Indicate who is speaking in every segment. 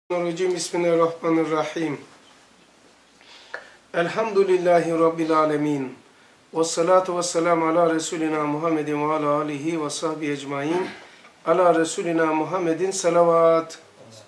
Speaker 1: Bismillahirrahmanirrahim. Elhamdülillahi Rabbil alemin. Ve salatu ve selamu ala Resulina Muhammedin ve ala alihi ve sahbihi ecmain. Ala Resulina Muhammedin salavat.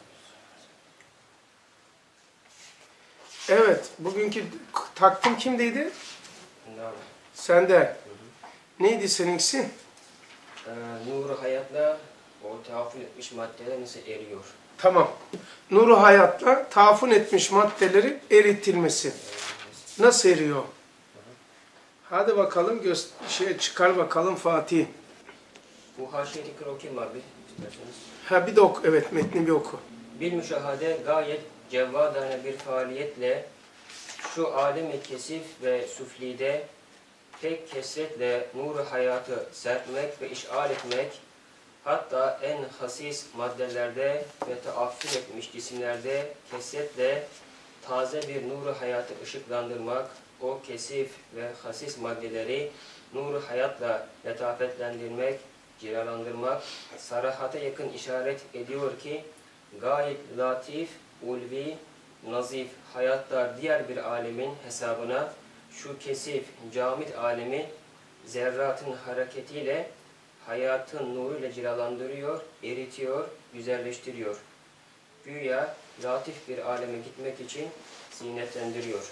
Speaker 1: Evet, bugünkü takvim kimdeydi? Sende. Neydi seninkisi?
Speaker 2: Nur-u hayatla o tahaffül etmiş maddeler nasıl eriyor?
Speaker 1: Tamam. Nuru hayatla tahaffün etmiş maddelerin eritilmesi. Nasıl eriyor? Hadi bakalım çıkar bakalım Fatih.
Speaker 2: Bu haşiye tekrar okuyayım abi isterseniz.
Speaker 1: Ha bir de oku. Evet, metni bir oku.
Speaker 2: Bir müşahade gayet cevvadane bir faaliyetle şu alem-i kesif ve süflide pek kesretle nur-u hayatı serpmek ve işgal etmek, hatta en hasis maddelerde ve taaffül etmiş cisimlerde kesretle taze bir nur-u hayatı ışıklandırmak, o kesif ve hasis maddeleri nur-u hayatla letafetlendirmek, cilalandırmak, sarahata yakın işaret ediyor ki, gayet latif, ulvi, nazif, hayatlar diğer bir alemin hesabına şu kesif, camit alemi zerratın hareketiyle hayatın nuruyla cilalandırıyor, eritiyor, güzelleştiriyor. Güya latif bir aleme gitmek için zinetlendiriyor.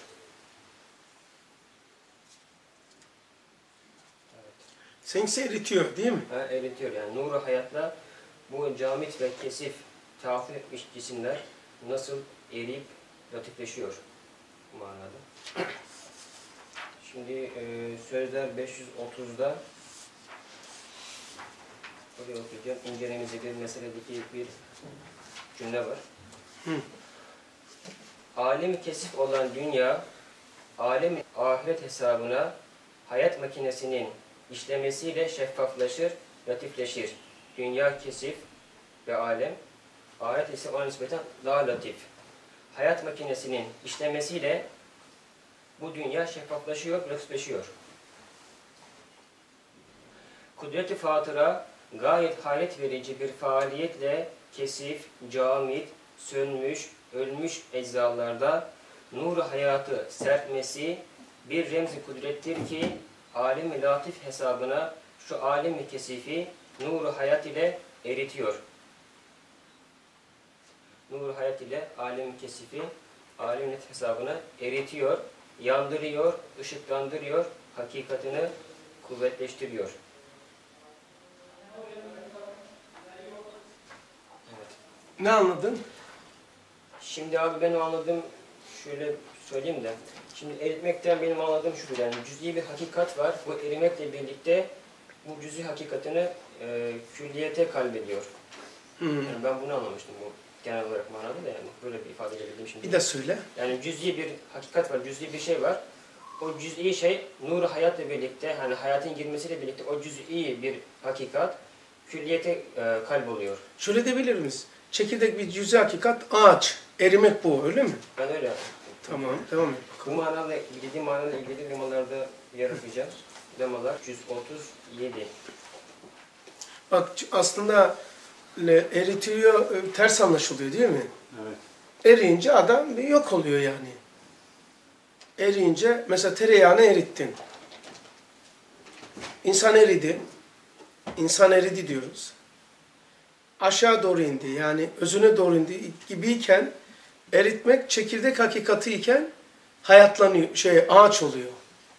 Speaker 1: Seninkisi eritiyor değil mi?
Speaker 2: Ha, eritiyor yani nuru hayatla bu camit ve kesif tahaffül etmiş cisimler nasıl eriyip latifleşiyor bu manada. Şimdi sözler 530'da oraya okuyacağım. İncelememize bir meseledeki bir cümle var. Alem-i kesif olan dünya, alem-i ahiret hesabına hayat makinesinin işlemesiyle şeffaflaşır, latifleşir. Dünya kesif ve alem, ahiret ise ona nispeten daha latif. Hayat makinesinin işlemesiyle bu dünya şeffaflaşıyor, latifleşiyor. Kudret-i fatıra gayet hayret verici bir faaliyetle kesif, camit, sönmüş, ölmüş eczalarda nur-u hayatı serpmesi bir remzi kudrettir ki alem-i latif hesabına şu alem-i kesifi nur-u hayat ile eritiyor. Nur-u hayat ile alem-i kesifi alem-i latif hesabına eritiyor, yandırıyor, ışıklandırıyor, hakikatini kuvvetleştiriyor.
Speaker 1: Ne anladın?
Speaker 2: Şimdi abi ben anladığım şöyle söyleyeyim de. Şimdi eritmekten benim anladığım şudur yani cüz'i bir hakikat var. Bu erimekle birlikte bu cüz'i hakikatini külliyete kalbediyor. Yani ben bunu anlamıştım bu genel olarak manada da yani böyle bir ifade edebildim şimdi.
Speaker 1: Bir de söyle.
Speaker 2: Yani cüz'i bir hakikat var, cüz'i bir şey var. O cüz'i şey nur-u hayatla birlikte hani hayatın girmesiyle birlikte o cüz'i bir hakikat külliyete kalboluyor.
Speaker 1: Şöyle diyebilir miyiz? Çekirdek bir cüz'i hakikat, ağaç. Erimek bu, öyle mi?
Speaker 2: Ben öyle yaptım.
Speaker 1: Tamam, devam et.
Speaker 2: Bu manada, dediğim manada ilgili lemalarda yer okuyacağız. Lemalar 137.
Speaker 1: Bak aslında eritiyor, ters anlaşılıyor değil mi?
Speaker 3: Evet.
Speaker 1: Eriyince adam bir yok oluyor yani. Eriyince, mesela tereyağını erittin. İnsan eridi. İnsan eridi diyoruz. Aşağı doğru indi, yani özüne doğru indi gibiyken eritmek çekirdek hakikati iken hayatlanıyor, ağaç oluyor.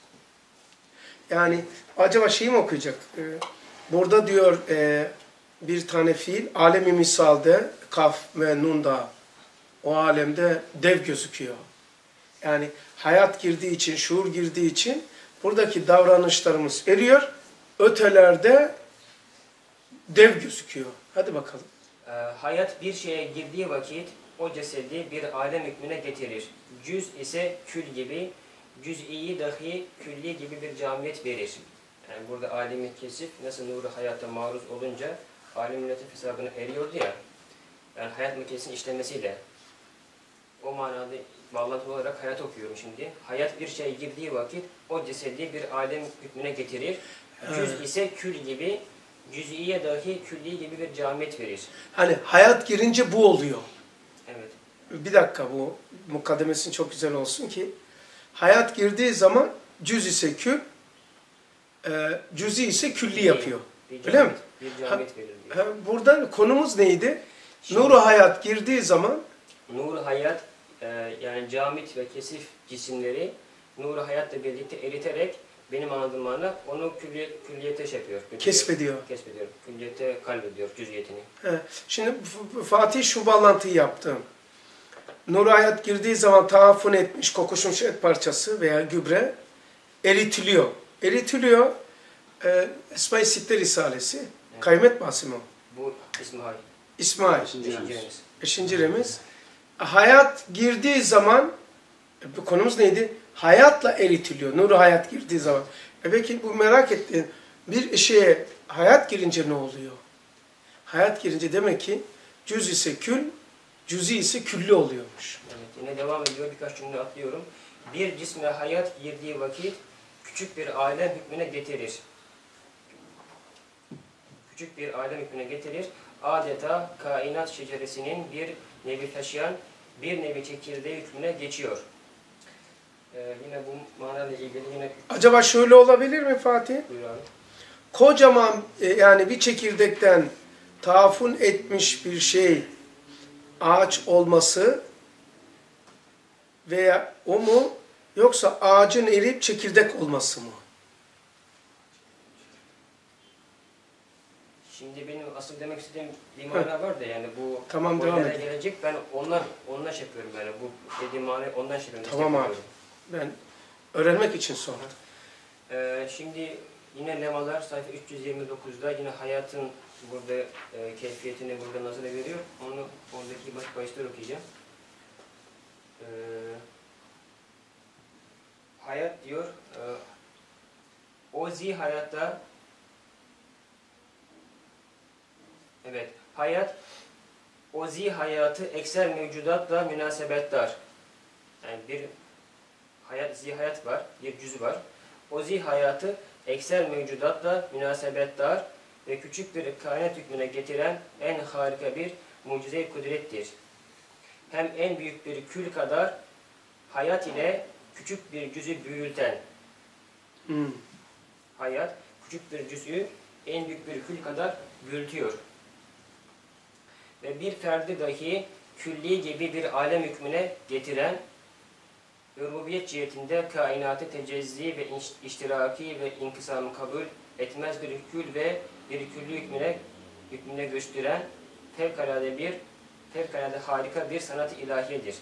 Speaker 1: Yani acaba şeyi mi okuyacak? Burada diyor bir tane fiil, alemi misalde kaf ve nunda o alemde dev gözüküyor. Yani hayat girdiği için, şuur girdiği için buradaki davranışlarımız eriyor, ötelerde dev gözüküyor. Hadi bakalım.
Speaker 2: Hayat bir şeye girdiği vakit o cesedi bir alem hükmüne getirir. Cüz ise kül gibi, cüz'iyi dahi külli gibi bir camiyet verir. Yani burada alem-i kesif nasıl nuru hayata maruz olunca alem-i latif hesabına eriyordu ya. Yani hayat makinesinin işlemesiyle. O manada bağlantılı olarak hayat okuyorum şimdi. Hayat bir şeye girdiği vakit o cesedi bir alem hükmüne getirir. Cüz ise kül gibi, cüz'iye dahi külli gibi bir camiyet verir.
Speaker 1: Hani hayat girince bu oluyor.
Speaker 2: Evet.
Speaker 1: bir dakika, bu mukaddemesin çok güzel olsun ki hayat girdiği zaman cüz ise kül, cüzi ise külli yapıyor. Öyle mi?
Speaker 2: Bir camit verir diyor.
Speaker 1: Burada konumuz neydi?
Speaker 2: Şimdi-
Speaker 1: Nuru hayat girdiği zaman
Speaker 2: Nur-u hayat yani camit ve kesif cisimleri nur-u hayatla birlikte eriterek benim anladığım mana onu külliyete şey yapıyor. götürüyor.
Speaker 1: kesbediyor.
Speaker 2: Kesbediyor. Külliyete kalbediyor cüziyetini.
Speaker 1: Şimdi Fatih şu bağlantıyı yaptı. Nuru hayat girdiği zaman tahaffün etmiş kokuşmuş et parçası veya gübre eritiliyor. Eritiliyor. Esma-i Sitte Risalesi.
Speaker 2: Evet.
Speaker 1: Kaymet basımı.
Speaker 2: Bu İsmail.
Speaker 1: İsmail.
Speaker 2: Beşinci remiz.
Speaker 1: Beşinci remiz. Hayat girdiği zaman, bu konumuz neydi? Hayatla eritiliyor. Nuru hayat girdiği zaman. Peki bu merak ettiğin bir şeye hayat girince ne oluyor? Hayat girince demek ki cüz ise kül, cüzi ise külli oluyormuş.
Speaker 2: Evet, yine devam ediyor. Birkaç cümle atlıyorum. Bir cisme hayat girdiği vakit küçük bir alem hükmüne getirir. Küçük bir alem hükmüne getirir. Adeta kainat şeceresinin bir nevi taşıyan bir nevi çekirdeği hükmüne geçiyor. Yine bu manayla ilgili yine
Speaker 1: Acaba şöyle olabilir mi Fatih?
Speaker 2: buyur abi.
Speaker 1: Kocaman yani bir çekirdekten tahaffün etmiş bir şey ağaç olması veya o mu, yoksa ağacın eriyip çekirdek olması mı?
Speaker 2: Şimdi benim asıl demek istediğim bir mana var da yani bu
Speaker 1: Tamam,
Speaker 2: o
Speaker 1: devam
Speaker 2: nereye
Speaker 1: edin.
Speaker 2: gelecek ben ondan şey yapıyorum yani bu dediğim manayı ondan şey yapıyorum.
Speaker 1: Tamam abi.
Speaker 2: destekliyorum.
Speaker 1: Ben öğrenmek için sordum.
Speaker 2: Şimdi yine lemalar sayfa 329'da yine hayatın burada keyfiyetini burada nazara veriyor. Onu oradaki başlıkları okuyacağım. Hayat diyor o hayatta evet hayat o hayatı ekser mevcudatla münasebetdar. Yani bir hayat, hayat var, bir cüzü var. O hayatı ekser mevcudatla münasebetdar ve küçük bir kainat hükmüne getiren en harika bir mucize-i kudrettir. Hem en büyük bir kül kadar hayat ile küçük bir cüzü büyülten. Hayat küçük bir cüzü en büyük bir kül kadar büyütüyor. Ve bir ferdi dahi külli gibi bir alem hükmüne getiren rububiyet cihetinde kainatı tecezzi ve iştiraki ve inkısamı kabul etmez bir kül ve bir külli hükmüne gösteren fevkalade harika bir sanat-ı ilahiyedir.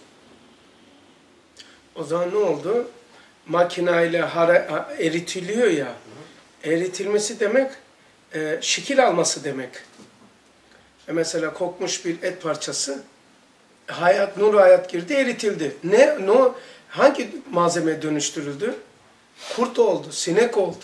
Speaker 1: O zaman ne oldu? Makinayla eritiliyor ya. Eritilmesi demek şekil alması demek. Mesela kokmuş bir et parçası nur hayat girdi, eritildi. Hangi malzeme dönüştürüldü? Kurt oldu, sinek oldu.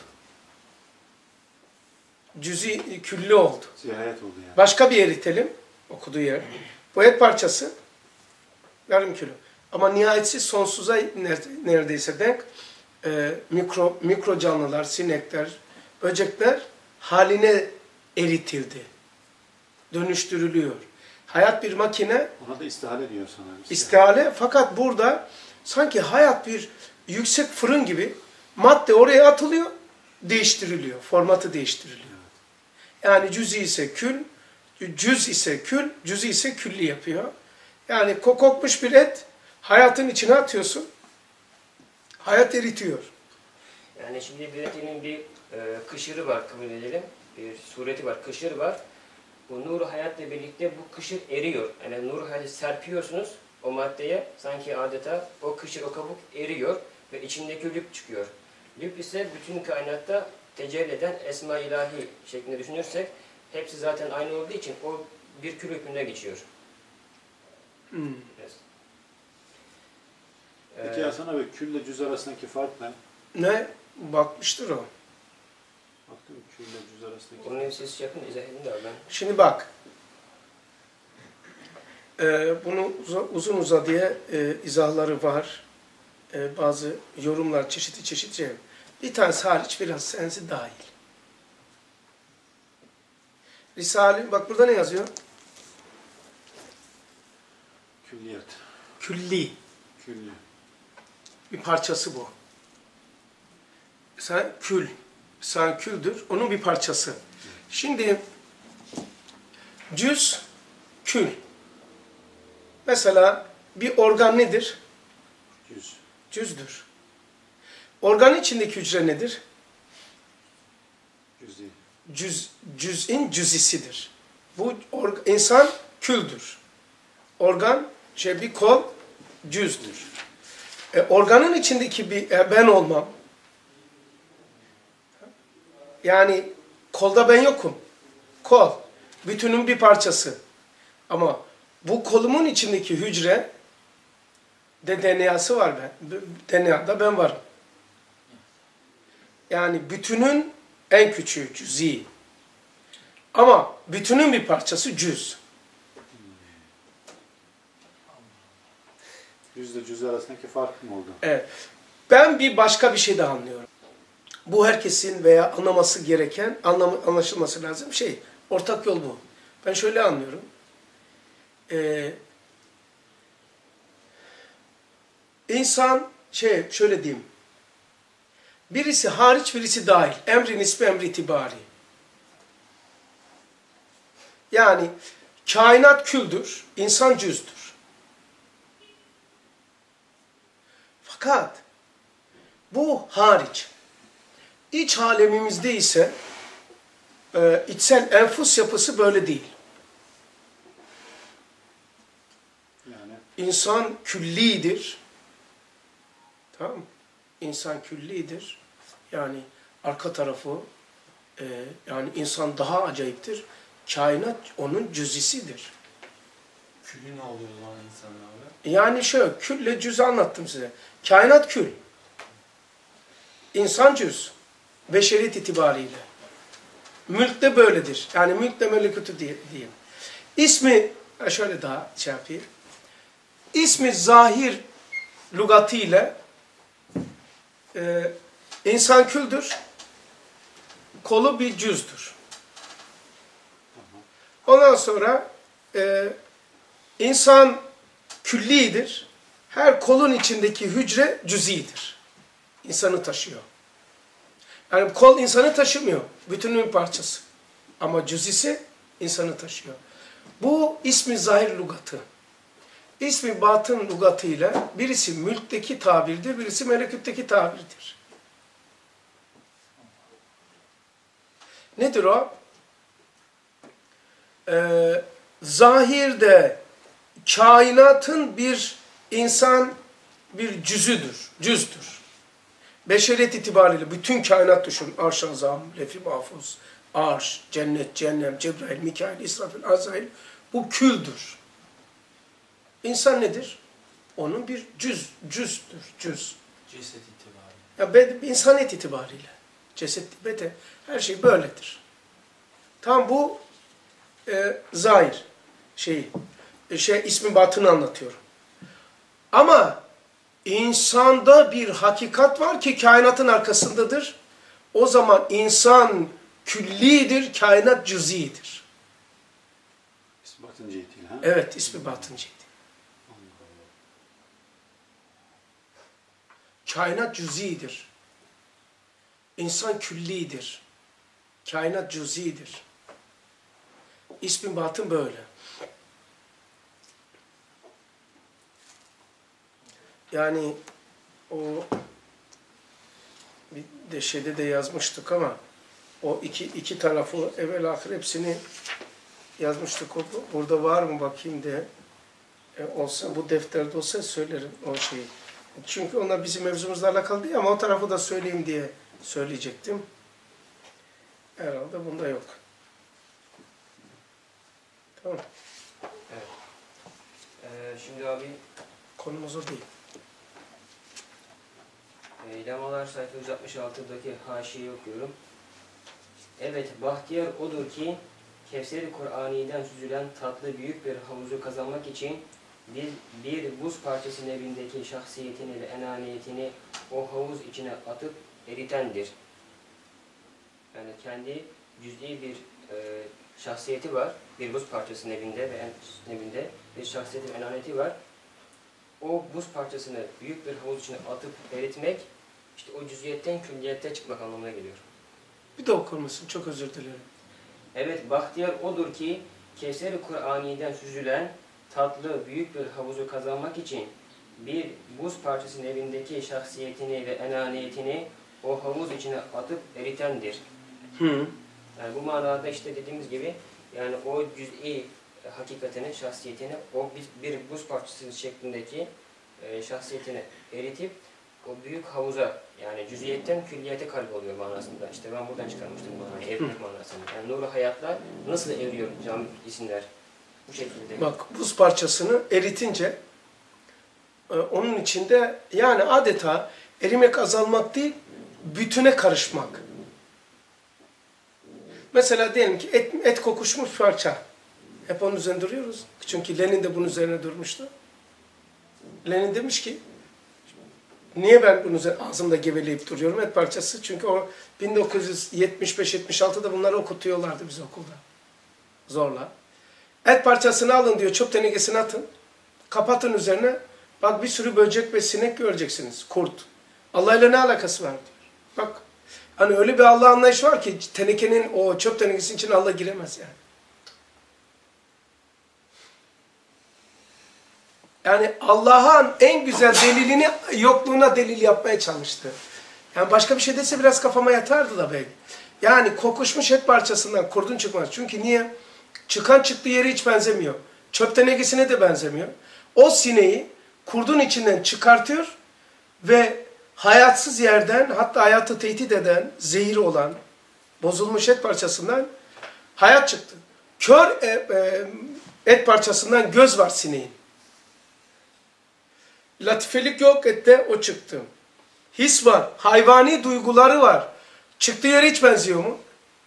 Speaker 1: Cüzi külli oldu.
Speaker 3: Zihayet oldu yani.
Speaker 1: Başka bir eritelim, okuduğu yer. Bu et parçası yarım kilo. Ama nihayetsiz sonsuza neredeyse denk mikro canlılar, sinekler, böcekler haline eritildi. Dönüştürülüyor. Hayat bir makine,
Speaker 3: Ona da istihale diyor sana.
Speaker 1: istihale, fakat burada sanki hayat bir yüksek fırın gibi madde oraya atılıyor, değiştiriliyor. Formatı değiştiriliyor. Yani cüzi ise kül, cüz ise kül, cüzi ise külli yapıyor. Yani kokmuş bir et hayatın içine atıyorsun. Hayat eritiyor.
Speaker 2: Yani şimdi bir kışırı var kabul edelim. Bir sureti var, kışır var. Bu nur-u hayatla birlikte bu kışır eriyor. Yani nur-u hayatı serpiyorsunuz o maddeye. Sanki adeta o kışır, o kabuk eriyor ve içindeki lüp çıkıyor. Lüp ise bütün kainatta tecelli eden esma ilahi şeklinde düşünürsek hepsi zaten aynı olduğu için o bir kül hükmüne geçiyor. Evet.
Speaker 3: Peki Hasan abi külle cüz arasındaki fark ne?
Speaker 1: Ne? Bakmıştır o.
Speaker 3: Baktım külle cüz arasındaki
Speaker 2: Onun sesi yakın izah edin de ben.
Speaker 1: Şimdi bak. Bunu uzun uzadıya izahları var. Bazı yorumlar çeşitli. Bir tanesi hariç biraz sensi dahil. Risale, bak burada ne yazıyor?
Speaker 3: külliyat.
Speaker 1: Külli.
Speaker 3: Küllü.
Speaker 1: Bir parçası bu. Sen kül. Sen küldür. Onun bir parçası. Şimdi cüz, kül. Mesela bir organ nedir?
Speaker 3: Cüz.
Speaker 1: Cüzdür. Organın içindeki hücre nedir?
Speaker 3: Cüzi.
Speaker 1: Cüz'in cüzisidir. Bu insan küldür. Organ, bir kol cüzdür. Organın içindeki bir ben olmam. Yani kolda ben yokum. Kol. Bütünün bir parçası. Ama bu kolumun içindeki hücre de DNA'sı var ben. DNA'da ben varım. Yani bütünün en küçüğü cüz'i. Ama bütünün bir parçası cüz.
Speaker 3: Cüzle cüz arasındaki fark mı oldu?
Speaker 1: Evet. Ben bir başka bir şey de anlıyorum. Bu herkesin veya anlaması gereken, anlaşılması lazım ortak yol bu. Ben şöyle anlıyorum. İnsan şöyle diyeyim. Birisi hariç, birisi dahil. Emri nisbi, emri itibari. Yani kainat küldür, insan cüzdür. Fakat bu hariç. İç alemimizde ise içsel enfus yapısı böyle değil.
Speaker 3: Yani
Speaker 1: İnsan küllidir. Tamam mı? İnsan küllidir. Yani arka tarafı yani insan daha acayiptir. Kainat onun cüzisidir.
Speaker 4: Külü ne oluyor o zaman insanın abi?
Speaker 1: Yani şöyle külle cüzü anlattım size. Kainat kül. İnsan cüz. Beşeriyet itibariyle. Mülk de böyledir. Yani mülk de melekutu diyeyim. İsmi, şöyle daha yapayım. İsmi zahir lügatıyla insan küldür. Kolu bir cüzdür. Ondan sonra insan küllidir. Her kolun içindeki hücre cüzidir. İnsanı taşıyor. Yani kol insanı taşımıyor. Bütünün parçası. Ama cüzisi insanı taşıyor. Bu ismi zahir lügatı. İsmi batın lügatıyla birisi mülkteki tabirdir, birisi melekutteki tabirdir. Nedir o? Zahirde kainatın bir insan bir cüzdür. Beşeriyet itibariyle bütün kainat düşün. Arş, azam, lef-i mahfuz, arş, cennet, cehennem, Cebrail, Mikail, İsrafil, Azrail. Bu küldür. İnsan nedir? Onun bir cüzdür. Cüz.
Speaker 4: Ceset itibariyle.
Speaker 1: Ya insaniyet itibariyle. Ceset, beden, her şey böyledir. Tam bu zahir ismi batını anlatıyorum. Ama insanda bir hakikat var ki kainatın arkasındadır. O zaman insan küllidir, kainat cüzidir.
Speaker 3: ismi batın cihetiyle ha?
Speaker 1: Evet, ismi batın ciheti. Kainat cüzidir. İnsan küllidir. Kainat cüzidir. İsmi batın böyle. Yani o bir de şeyde de yazmıştık ama o iki tarafı evvel ahir hepsini yazmıştık. Burada var mı bakayım diye. Olsa bu defterde olsa söylerim o şeyi. Çünkü onlar bizim mevzumuzla alakalı değil ama o tarafı da söyleyeyim diye söyleyecektim. Herhalde bunda yok. Tamam.
Speaker 2: Evet. Şimdi abi
Speaker 1: Konumuz o değil.
Speaker 2: Lemalar sayfa 166'daki haşiyeyi okuyorum. Evet, bahtiyar odur ki Kevser-i Kur'ani'den süzülen tatlı büyük bir havuzu kazanmak için bir buz parçası nevindeki şahsiyetini ve enaniyetini o havuz içine atıp eritendir. Yani kendi cüz'i bir şahsiyeti var. Bir buz parçası nevinde ve nevinde bir şahsiyeti ve enaniyeti var. o buz parçasını büyük bir havuz içine atıp eritmek, işte o cüziyetten külliyette çıkmak anlamına geliyor.
Speaker 1: Bir de okur musun? Çok özür dilerim.
Speaker 2: Evet, bahtiyar odur ki Kevser-i Kur'ani'den süzülen tatlı büyük bir havuzu kazanmak için bir buz parçasının evindeki şahsiyetini ve enaniyetini o havuz içine atıp eritendir.
Speaker 1: Hı.
Speaker 2: Yani bu manada işte dediğimiz gibi yani o cüz'i hakikatini, şahsiyetini o bir buz parçası şeklindeki şahsiyetini eritip o büyük havuza yani cüziyetten külliyete kayboluyor manasında. İşte ben buradan çıkarmıştım manayı, evlilik manasını. Yani nuru hayatla nasıl evriyor cami isimler bu şekilde.
Speaker 1: Bak buz parçasını eritince onun içinde yani adeta erimek azalmak değil, bütüne karışmak. Mesela diyelim ki et kokuşmuş parça. Hep onun üzerinde duruyoruz. Çünkü Lenin de bunun üzerine durmuştu. Lenin demiş ki, niye ben bunun üzerine ağzımda geveleyip duruyorum et parçası? Çünkü o 1975-76'da bunları okutuyorlardı biz okulda. Zorla. Et parçasını alın diyor, çöp tenekesine atın. Kapatın üzerine. Bak bir sürü böcek ve sinek göreceksiniz. Kurt. Allah ile ne alakası var diyor. Bak. Hani öyle bir Allah anlayışı var ki tenekenin o çöp tenekesinin içine Allah giremez yani. Yani Allah'ın en güzel delilini yokluğuna delil yapmaya çalıştı. Yani başka bir şey dese biraz kafama yatardı da belki. Yani kokuşmuş et parçasından kurdun çıkmaz. Çünkü niye? Çıkan çıktığı yere hiç benzemiyor. Çöp tenekesine de benzemiyor. O sineği kurdun içinden çıkartıyor ve hayatsız yerden hatta hayatı tehdit eden, zehir olan bozulmuş et parçasından hayat çıktı. Kör et parçasından göz var sineğin. Latifelik yok ette o çıktı. His var, hayvani duyguları var. Çıktığı yere hiç benziyor mu?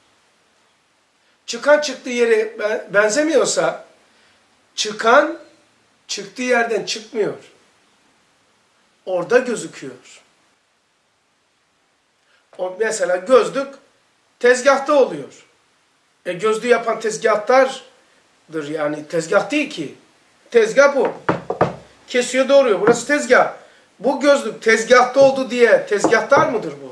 Speaker 1: Çıkan çıktığı yere benzemiyorsa çıkan çıktığı yerden çıkmıyor. Orada gözüküyor. O mesela gözlük tezgahta oluyor. Gözlüğü yapan tezgahtardır yani tezgah değil ki. Tezgah bu. Kesiyor doğruyor. Burası tezgah. Bu gözlük tezgahta oldu diye tezgahtar mıdır bu?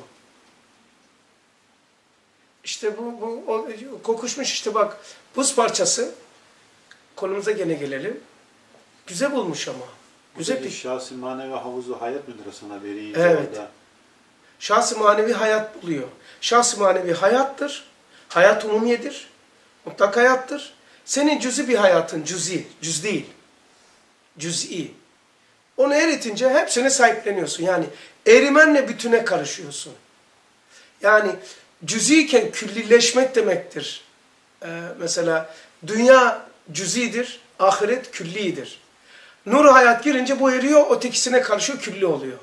Speaker 1: İşte bu kokuşmuş işte bak buz parçası. Konumuza gene gelelim. Güzel bulmuş ama. Güzel bir
Speaker 3: şahsi manevi havuzu hayat müdür sana veriyor?
Speaker 1: Evet. Şahsi manevi hayat buluyor. Şahsi manevi hayattır. Hayat umumiyedir. Mutlak hayattır. Senin cüzi bir hayatın, cüz değil. Cüz'i. Onu eritince hepsine sahipleniyorsun. Yani erimenle bütüne karışıyorsun. Yani cüz'iyken küllileşmek demektir. Mesela dünya cüz'idir, ahiret küllidir. Nur hayat girince bu eriyor, ötekisine karışıyor, külli oluyor.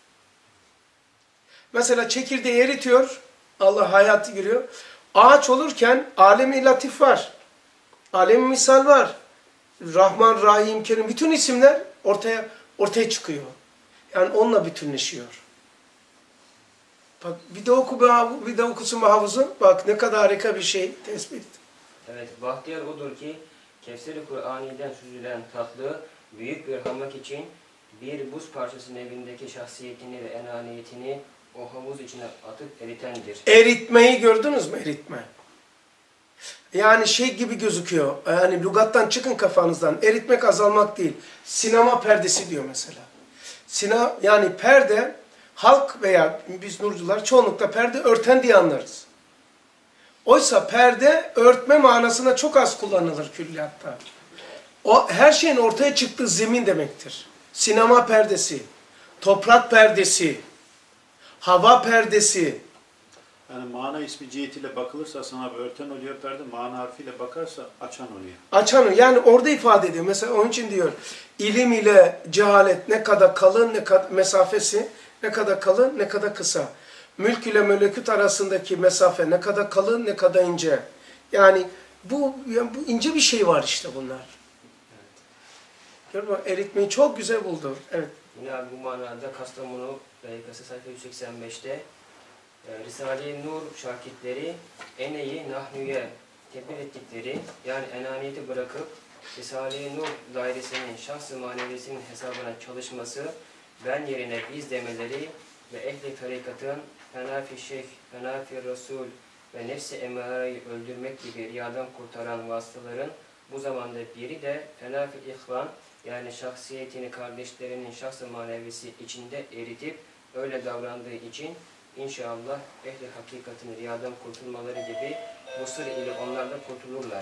Speaker 1: Mesela çekirdeği eritiyor, Allah hayatı giriyor. Ağaç olurken alem-i latif var. Alem-i misal var. Rahman, Rahim, Kerim bütün isimler ortaya çıkıyor. Yani onunla bütünleşiyor. Bak bir de okusun bu havuzu. Bak ne kadar harika bir şey tespit.
Speaker 2: Evet, bahtiyar odur ki Kevser-i Kur'ani'den süzülen tatlı büyük bir hamak için bir buz parçasının evindeki şahsiyetini ve enaniyetini o havuz içine atıp eritendir.
Speaker 1: Eritmeyi gördünüz mü? Eritme. Yani şey gibi gözüküyor. Yani lügattan çıkın kafanızdan. Eritmek azalmak değil. Sinema perdesi diyor mesela. Yani perde halk veya biz nurcular çoğunlukla perde örten diye anlarız. Oysa perde örtme manasına çok az kullanılır külliyatta. O her şeyin ortaya çıktığı zemin demektir. Sinema perdesi, toprak perdesi, hava perdesi.
Speaker 3: Yani mana ismi cihetiyle bakılırsa sana örten oluyor perde, mana harfiyle bakarsa açan oluyor.
Speaker 1: Açan yani orada ifade ediyor. Mesela onun için diyor ilim ile cehalet ne kadar kalın ne kadar mesafesi ne kadar kalın ne kadar kısa. Mülk ile melekut arasındaki mesafe ne kadar kalın ne kadar ince. Yani bu ince bir şey var işte bunlar.
Speaker 2: Evet.
Speaker 1: Gördün mü? Eritmeyi çok güzel buldu. Evet.
Speaker 2: Yine abi bu manada Kastamonu Beykası sayfa 185'te Risale-i Nur şakitleri eneyi nahnuye tebir ettikleri yani enaniyeti bırakıp Risale-i Nur dairesinin şahs-ı maneviyesinin hesabına çalışması, ben yerine biz demeleri ve ehli tarikatın fena-fi şeyh, fena-fi resul ve nefsi emareyi öldürmek gibi riyadan kurtaran vasıtaların bu zamanda biri de fena-fi ihvan, yani şahsiyetini kardeşlerinin şahs-ı manevisi içinde eritip öyle davrandığı için inşallah ehli hakikatin riyadan kurtulmaları gibi bu sır ile onlar da kurtulurlar.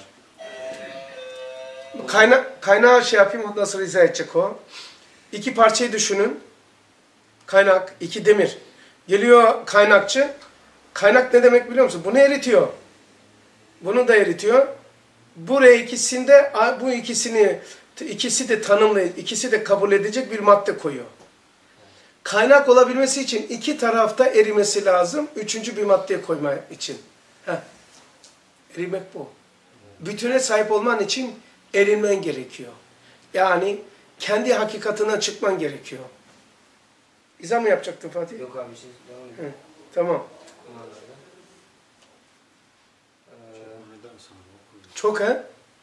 Speaker 1: Kaynağı şey yapayım, ondan sonra izah edecek o. İki parçayı düşünün. Kaynak, iki demir. Geliyor kaynakçı. Kaynak ne demek biliyor musun? Bunu eritiyor. Bunu da eritiyor. Buraya ikisinde, bu ikisi de tanımlayıp, ikisi de kabul edecek bir madde koyuyor. Kaynak olabilmesi için iki tarafta erimesi lazım. Üçüncü bir maddeye koyma için. Erimek bu. Bütüne sahip olman için erinmen gerekiyor. Yani kendi hakikatinden çıkman gerekiyor. İzah mı yapacaktın Fatih?
Speaker 2: Yok abi siz devam edin.
Speaker 1: Tamam. Çok he?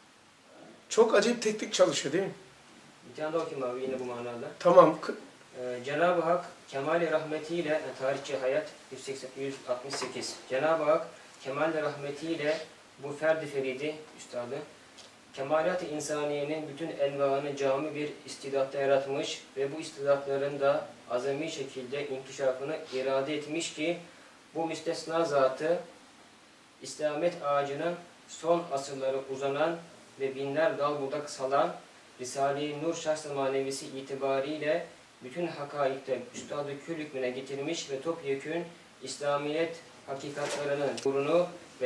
Speaker 1: Çok acayip teknik çalışıyor değil mi?
Speaker 2: Bir tane daha okuyayım abi yine bu manada.
Speaker 1: Tamam.
Speaker 2: Cenab-ı Hak kemal-i rahmetiyle, tarihçi hayat 168. Cenab-ı Hak kemal-i rahmetiyle bu ferdi feridi, üstadı, kemalat-ı insaniyenin bütün envaını cami bir istidatta yaratmış ve bu istidatların da azami şekilde inkişafını irade etmiş ki bu müstesna zatı İslamet ağacının son asırları uzanan ve binler dal budak salan Risale-i Nur şahs-ı manevisi itibariyle bütün hakaikte üstad-ı kül hükmüne getirmiş ve topyekün İslamiyet hakikatlarının nurunu ve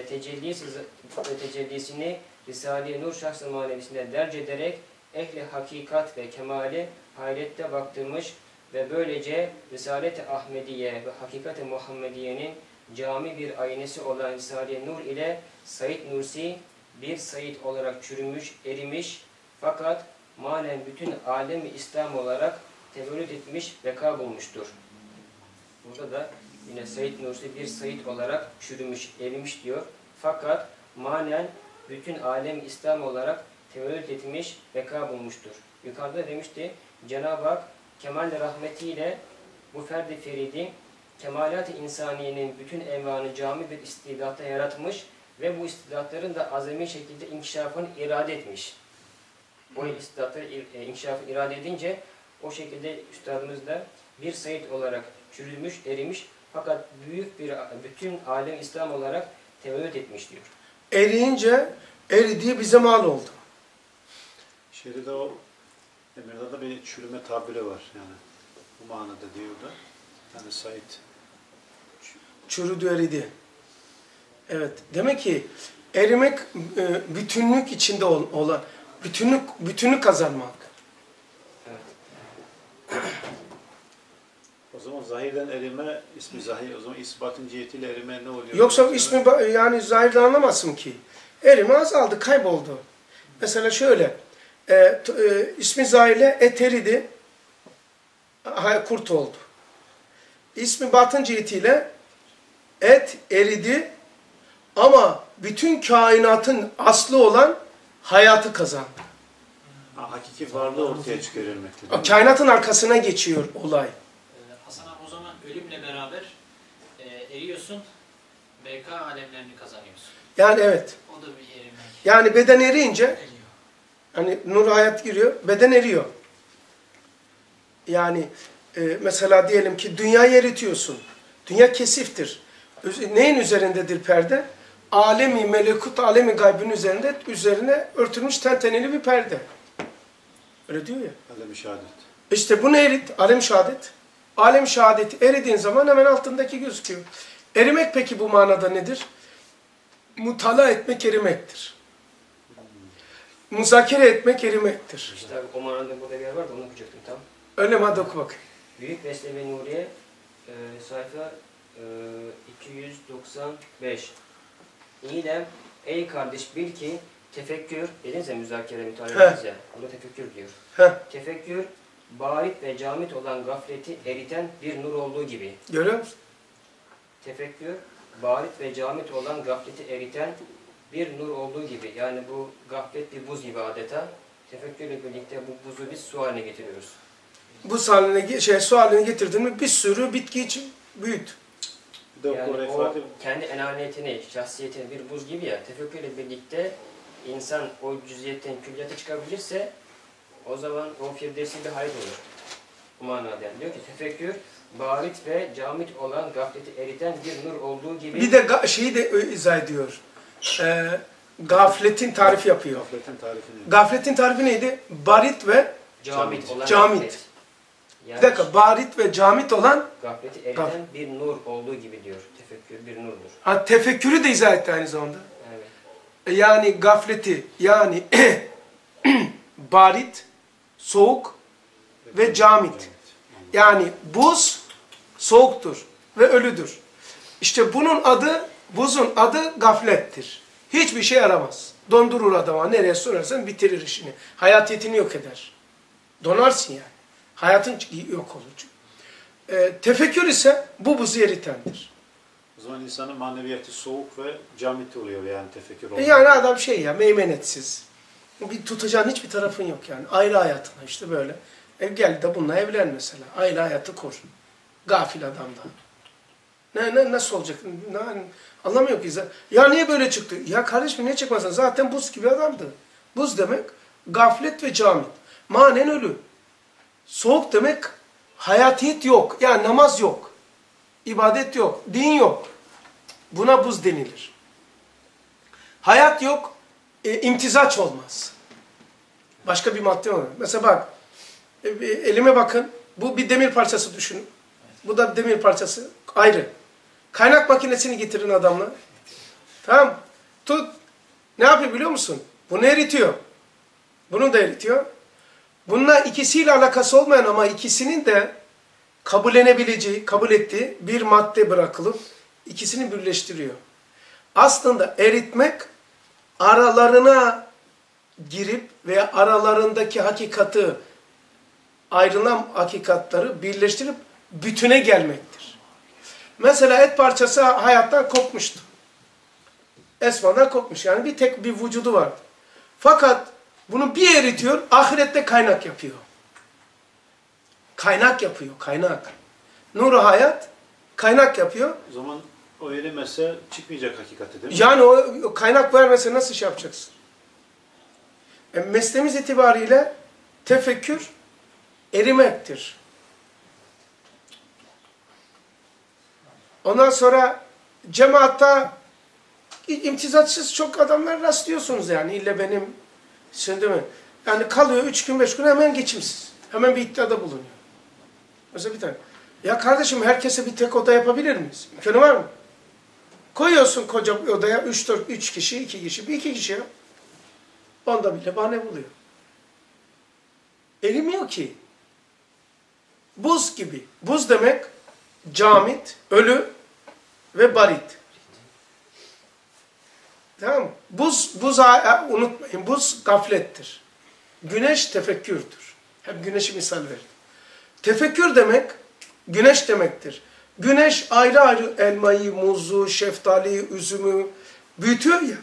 Speaker 2: tecellisini Risale-i Nur şahs-ı manevisinde derc ederek ehli hakikat ve kemali hayrette baktırmış ve böylece Risalet-i Ahmediye ve Hakikat-i Muhammediye'nin cami bir aynesi olan Risale-i Nur ile Said Nursi bir Said olarak çürümüş, erimiş fakat manen bütün alemi İslam olarak tevellüt etmiş, beka bulmuştur. Burada da yine Said Nursi bir Said olarak çürümüş, erimiş diyor. Fakat manen bütün alem İslam olarak tevellüt etmiş, beka bulmuştur. Yukarıda demişti, Cenab-ı Hak kemal-i rahmetiyle bu ferdi feridi, kemalat-ı insaniyenin bütün envanı cami bir istidatta yaratmış ve bu istidatların da azami şekilde inkişafını irade etmiş. Bu istidatları inkişafını irade edince o şekilde üstadımız da bir Said olarak çürümüş, erimiş fakat büyük bir bütün alem İslam olarak tevellüt etmiş diyor.
Speaker 1: Eriyince eridiği bize mal oldu.
Speaker 3: Şeyde de o Emir'de de bir çürüme tabiri var yani. Bu manada diyor da. Yani Said
Speaker 1: Çürüdü, eridi. Evet. Demek ki erimek bütünlük içinde olan, bütünlük kazanmak.
Speaker 2: Evet.
Speaker 3: o zaman zahirden erime ismi zahir. O zaman isbatın cihetiyle erime ne oluyor?
Speaker 1: Yoksa ismi yani zahirden anlamazsın ki. Erime azaldı, kayboldu. Mesela şöyle, ismi zahirle et eridi, kurt oldu. İsmi batın cihetiyle et eridi ama bütün kainatın aslı olan hayatı kazandı.
Speaker 3: Hakiki varlığı ortaya çıkarılmaktadır.
Speaker 1: Kainatın arkasına geçiyor olay.
Speaker 5: Hasan abi o zaman ölümle beraber eriyorsun, BK alemlerini kazanıyorsun.
Speaker 1: Yani evet.
Speaker 5: O da bir erimek.
Speaker 1: Yani beden eriyince,
Speaker 5: Eriyor.
Speaker 1: hani nur hayat giriyor, beden eriyor. Yani mesela diyelim ki dünyayı eritiyorsun. Dünya kesiftir. Neyin üzerindedir perde? Alemi melekut, alemi gaybın üzerine örtülmüş tenteneli bir perde. Öyle diyor ya.
Speaker 3: Alem-i şehadet.
Speaker 1: İşte bunu erit, alem şehadet. Alem şehadeti eridiğin zaman hemen altındaki gözüküyor. Erimek peki bu manada nedir? Mutala etmek erimektir. Muzakere etmek erimektir.
Speaker 2: İşte abi, o manada burada bir yer var da onu okuyacaktım tam.
Speaker 1: Öyle mi? Hadi oku bakayım.
Speaker 2: Büyük Besle-i Nuriye sayfa 295. İyilem, ey kardeş bil ki tefekkür, dediniz ya müzakere mütalaa ya, burada tefekkür diyor. Tefekkür, barit ve camit olan gafleti eriten bir nur olduğu gibi.
Speaker 1: Görüyor musun?
Speaker 2: Tefekkür, barit ve camit olan gafleti eriten bir nur olduğu gibi. Yani bu gaflet bir buz gibi adeta. tefekkürle birlikte bu buzu biz su haline getiriyoruz.
Speaker 1: Buz haline, su haline getirdin mi bir sürü bitki için büyüt.
Speaker 3: Bir de
Speaker 2: Yani
Speaker 3: oraya
Speaker 2: o
Speaker 3: ifade
Speaker 2: kendi enaniyetini, şahsiyetini bir buz gibi ya, tefekkürle birlikte insan o cüziyetten külliyata çıkabilirse o zaman o firdevsi bir hayat olur. Bu manada diyor ki tefekkür, barit ve camit olan gafleti eriten bir nur olduğu gibi...
Speaker 1: Bir de şeyi de izah ediyor. Gafletin tarifi yapıyor.
Speaker 3: gafletin tarifini.
Speaker 1: Gafletin tarifi neydi? Barit ve
Speaker 2: Camit olan
Speaker 1: Camit.
Speaker 2: gaflet. Yani
Speaker 1: bir dakika, barit ve camit olan
Speaker 2: gafleti eriten bir nur olduğu gibi diyor. Tefekkür bir nurdur.
Speaker 1: tefekkürü de izah etti aynı zamanda.
Speaker 2: Evet.
Speaker 1: Yani gafleti, yani barit, soğuk ve camit. Yani buz soğuktur ve ölüdür. İşte buzun adı gaflettir. Hiçbir şey yaramaz. Dondurur adama. Nereye sorarsan bitirir işini. Hayatiyetini yok eder. Donarsın yani. Hayatın yok olur. Tefekkür ise bu buzu eritendir.
Speaker 3: O zaman insanın maneviyatı soğuk ve camit oluyor yani tefekkür oluyor.
Speaker 1: Yani adam meymenetsiz. Bir tutacağın hiçbir tarafın yok yani. Aile hayatına işte böyle. Gel de bununla evlen mesela. Aile hayatı kur. Gafil adamda. Nasıl olacak? Anlamıyor ki. Ya niye böyle çıktı? Ya kardeşim niye çıkmasın? Zaten buz gibi adamdı. Buz demek gaflet ve camit. Manen ölü. Soğuk demek hayatiyet yok. Yani namaz yok. İbadet yok. Din yok. Buna buz denilir. Hayat yok. İmtizaç olmaz. Başka bir madde var. Mesela bak. Elime bakın. Bu bir demir parçası düşünün. Bu da demir parçası. Ayrı. Kaynak makinesini getirin adamla. Tamam. Tut. Ne yapıyor biliyor musun? Bunu eritiyor. Bunu da eritiyor. Bununla ikisiyle alakası olmayan ama ikisinin de kabul ettiği bir madde bırakılıp ikisini birleştiriyor. Aslında eritmek aralarına girip veya aralarındaki ayrılan hakikatları birleştirip bütüne gelmektir. Mesela et parçası hayattan kopmuştu. Esmadan kopmuş. Yani bir tek bir vücudu vardı. Fakat bunu bir eritiyor, ahirette kaynak yapıyor. Kaynak yapıyor, kaynak. Nur-u hayat kaynak yapıyor.
Speaker 3: O zaman o erimese çıkmayacak hakikati değil mi?
Speaker 1: Yani o kaynak vermese nasıl şey yapacaksın? Mesleğimiz itibariyle tefekkür erimektir. Ondan sonra cemaatta imtizatsız çok adamlar rastlıyorsunuz yani. İlle benim şimdi mi? Yani kalıyor 3 gün 5 gün hemen geçimsiz. Hemen bir iddiada bulunuyor. Mesela bir tane. Ya kardeşim herkese bir tek oda yapabilir miyiz? İmkanı var mı? Koyuyorsun koca bir odaya 3 kişi, 2 kişi, 2 kişi ya. Onda bile bahane buluyor. Erimiyor ki. Buz gibi. Buz demek camit, ölü ve barit. Tamam mı? Buz unutmayın. Buz gaflettir. Güneş tefekkürdür. Hep güneşi misal verdim. Tefekkür demek güneş demektir. Güneş ayrı ayrı elmayı, muzu, şeftaliyi, üzümü büyütüyor ya.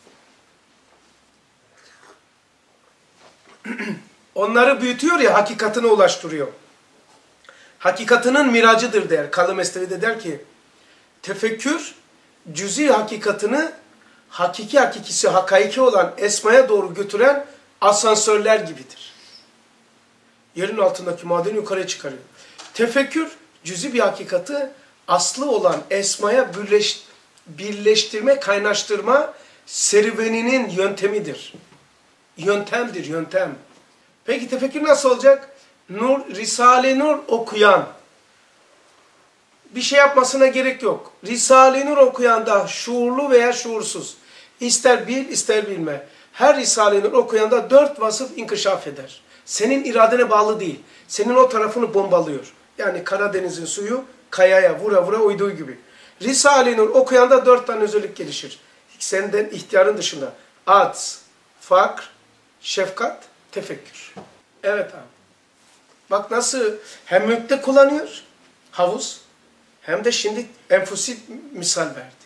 Speaker 1: Onları büyütüyor ya, hakikatine ulaştırıyor. Hakikatinin miracıdır der. Kalı Mesnevi'de der ki, tefekkür cüzi hakikatini hakikisi, hakaiki olan esmaya doğru götüren asansörler gibidir. Yerin altındaki madeni yukarıya çıkarıyor. Tefekkür cüzi bir hakikati aslı olan esmaya birleştirme, kaynaştırma serüveninin yöntemidir. Yöntemdir, yöntem. Peki tefekkür nasıl olacak? Risale-i Nur okuyan, bir şey yapmasına gerek yok. Risale-i Nur okuyan da şuurlu veya şuursuz, ister bil ister bilme, her Risale-i Nur okuyan da 4 vasıf inkişaf eder. Senin iradene bağlı değil. Senin o tarafını bombalıyor. Yani Karadeniz'in suyu kayaya vura vura uyduğu gibi. Risale-i Nur okuyan da 4 tane özellik gelişir. Senden ihtiyarın dışında. Acz, fakr, şefkat, tefekkür. Evet abi. Bak nasıl hem mülkte kullanıyor havuz, hem de şimdi enfusi misal verdi.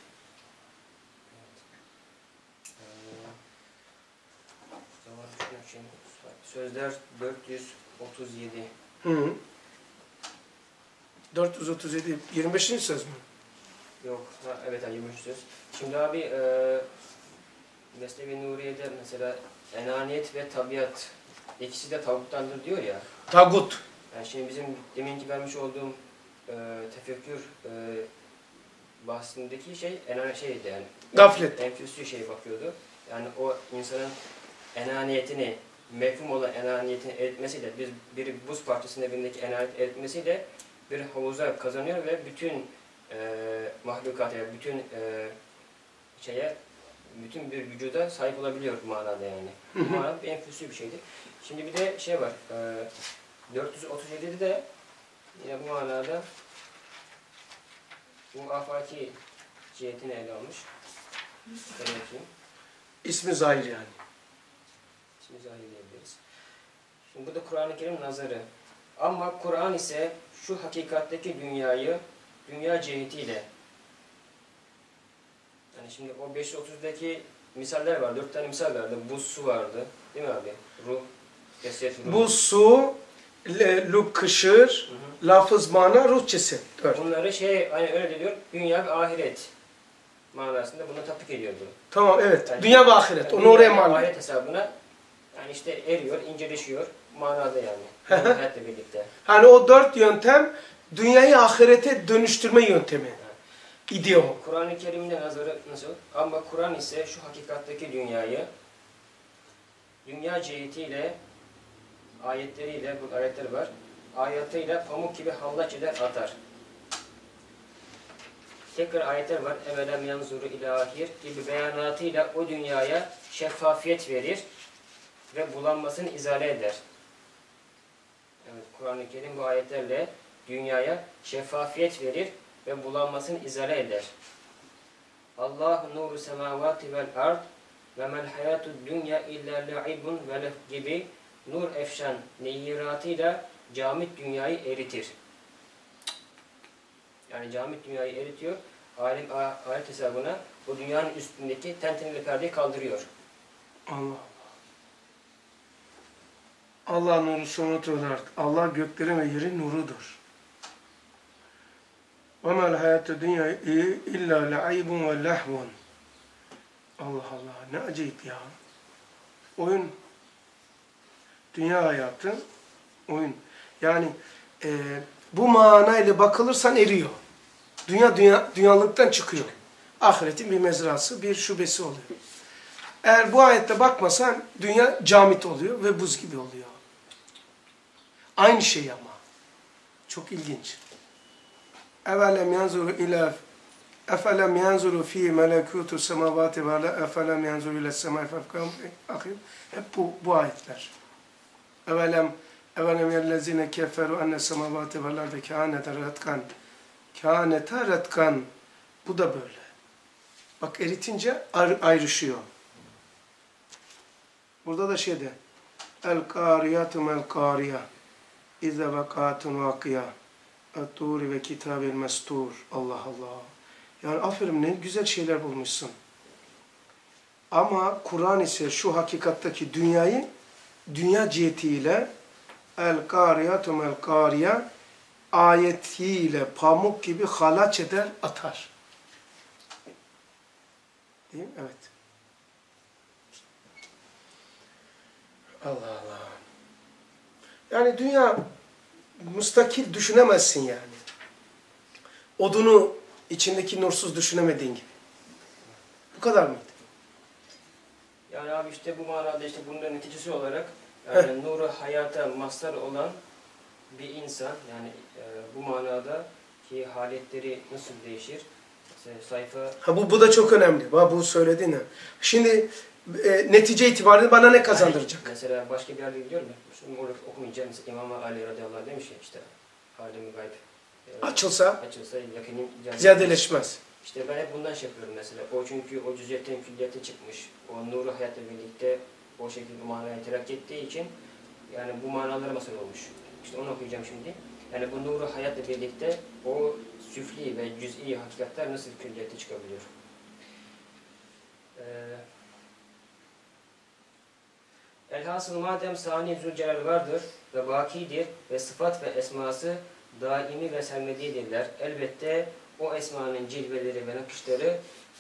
Speaker 2: Zaman düşünüyorum şimdi. Sözler 437.
Speaker 1: Hı. 437. 25. söz mü?
Speaker 2: Yok, ha, evet, 23 söz. Şimdi abi, Mesnevi Nuriye'de mesela enaniyet ve tabiat ikisi de tavuktandır diyor ya.
Speaker 1: Tagut.
Speaker 2: Yani şimdi bizim deminki vermiş olduğum tefekkür bahsindeki şey şeydi yani.
Speaker 1: Gaflet.
Speaker 2: Enfüsü şey bakıyordu. Yani o insanın enaniyetini, mefhum olan enaniyetini eritmesiyle, bir buz parçasının evindeki enaniyet eritmesiyle bir havuza kazanıyor ve bütün mahlukata, yani bütün bütün bir vücuda sahip olabiliyor bu manada yani. Bu manada bir enfüsü bir şeydi. Şimdi bir de şey var, 437'de de yine bu manada bu afaki cihetini ele almış. Ben okuyayım.
Speaker 1: İsmi zahir yani.
Speaker 2: Şimdi zahir diyebiliriz. Şimdi bu da Kur'an-ı Kerim nazarı. Ama Kur'an ise şu hakikatteki dünyayı dünya cihetiyle, yani şimdi o 530'daki misaller var. 4 tane misal vardı. Buz, su vardı. Değil mi abi? Ruh, ceset, ruh.
Speaker 1: Bu su, lub kışır, lafız mana, ruh ceset. Dört.
Speaker 2: Bunları hani öyle diyor. Dünya ve ahiret manasında bunu tatbik ediyordu.
Speaker 1: Tamam, evet.
Speaker 2: Yani,
Speaker 1: dünya ve ahiret.
Speaker 2: Yani
Speaker 1: Onu oraya
Speaker 2: dünya ve
Speaker 1: mal.
Speaker 2: ahiret hesabına yani işte eriyor, inceleşiyor manada yani. Hayatla birlikte.
Speaker 1: Hani o 4 yöntem dünyayı ahirete dönüştürme yöntemi. İdi o.
Speaker 2: Kur'an-ı Kerim'de nazarı nasıl? Ama Kur'an ise şu hakikatteki dünyayı dünya cihetiyle, ayetleriyle, bu ayetler var, ayetiyle pamuk gibi hallaç eder atar. Tekrar ayetler var. Evelem yanzuru ilahir gibi beyanatıyla o dünyaya şeffafiyet verir ve bulanmasını izale eder. Evet, Kur'an-ı Kerim bu ayetlerle dünyaya şeffafiyet verir ve bulanmasını izale eder. Allahu nuru semavati vel ard ve mel hayatud dünya illa la'ibun ve leh gibi nur efşan neyiratıyla camit dünyayı eritir. Yani camit dünyayı eritiyor. Ahiret hesabına o dünyanın üstündeki tenteneli perdeyi kaldırıyor.
Speaker 1: Allah. Allah nuru sonutur. Allah göklerin ve yerin nurudur. وَمَا الْحَيَاتُ الدُّنْيَا اِلَّا لَعِيبٌ وَلَهْوٌ. Allah Allah, ne acayip ya. Oyun, dünya hayatı, oyun. Yani bu manayla bakılırsan eriyor. Dünyalıktan çıkıyor. Ahiretin bir mezrası, bir şubesi oluyor. Eğer bu ayette bakmasan dünya camit oluyor ve buz gibi oluyor. Aynı şey ama. Çok ilginç. Evelem yanzuru ila efelem yanzuru fi melekutu semavati ve la efelem yanzuru ila semai fefkam hep bu ayetler. Evelem yellezine keferu enne semavati ve la kânete retkan. Kânete retkan. Bu da böyle. Bak eritince ayrışıyor. Burada da şeyde el-kâriyatü mel-kâriya İzze vakâtun vakıya et-tûri ve kitâbil mestûr. Allah Allah. Yani aferin, ne güzel şeyler bulmuşsun. Ama Kur'an ise şu hakikattaki dünyayı dünya cihetiyle el-kâriyatü mel-kâriya ayetiyle pamuk gibi halaç eder, atar. Değil mi? Evet. Allah Allah. Yani dünya müstakil düşünemezsin yani. Odunu içindeki nursuz düşünemediğin gibi. Bu kadar mıydı?
Speaker 2: Yani abi işte bu manada işte bunun neticesi olarak yani nuru hayata mazhar olan bir insan yani bu manada ki haletleri nasıl değişir? Mesela sayfa...
Speaker 1: Bu da çok önemli. Bu söylediğin. Şimdi netice itibariyle bana ne kazandıracak?
Speaker 2: Yani, mesela başka bir yerde gidiyorum ya. Şimdi orada okumayacağım. Mesela İmam Ali radıyallahu anh demiş ya işte alemi gayb.
Speaker 1: Açılsa
Speaker 2: yakinin
Speaker 1: ziyadeleşmez.
Speaker 2: İşte ben hep bundan şey yapıyorum mesela. O çünkü o cüz'iyetten külliyete çıkmış. O nuru hayatla birlikte o şekilde manaya terakki ettiği için yani bu manalara masal olmuş. İşte onu okuyacağım şimdi. Yani bu nuru hayatla birlikte o süfli ve cüz'i hakikatler nasıl külliyete çıkabiliyor? Elhasıl madem Sani Zülcelal vardır ve vakidir ve sıfat ve esması daimi ve sermedidirler. Elbette o esmanın cilveleri ve nakışları